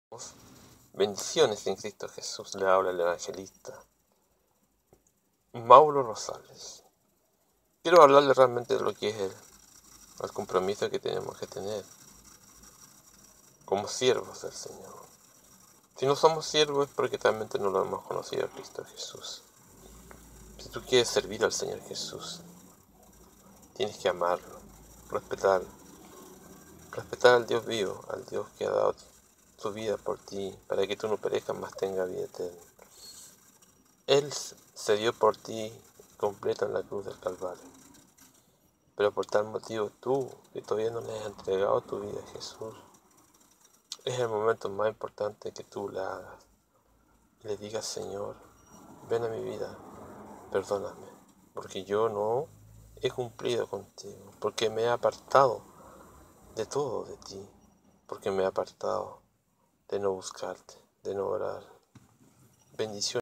Bendiciones en Cristo Jesús, le habla el evangelista Mauro Rosales. Quiero hablarle realmente de lo que es el compromiso que tenemos que tener como siervos del Señor. Si no somos siervos es porque realmente no lo hemos conocido a Cristo Jesús. Si tú quieres servir al Señor Jesús, tienes que amarlo, respetarlo, respetar al Dios vivo, al Dios que ha dado su vida por ti, para que tú no perezcas, mas tengas vida eterna. Él se dio por ti completo en la cruz del Calvario. Pero por tal motivo tú, que todavía no le has entregado tu vida a Jesús, es el momento más importante que tú la hagas. Y le digas: Señor, ven a mi vida, perdóname, porque yo no he cumplido contigo, porque me he apartado de todo de ti, porque me he apartado de no buscarte, de no orar. Bendiciones.